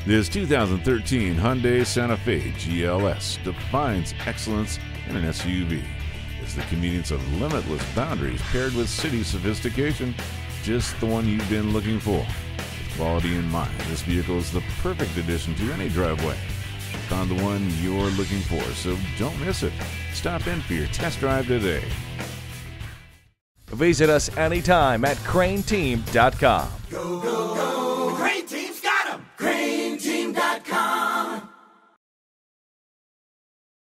This 2013 Hyundai Santa Fe GLS defines excellence in an SUV. It's the convenience of limitless boundaries paired with city sophistication, just the one you've been looking for. With quality in mind, this vehicle is the perfect addition to any driveway. Found the one you're looking for, so don't miss it. Stop in for your test drive today. Visit us anytime at crainteam.com. Go, go, go.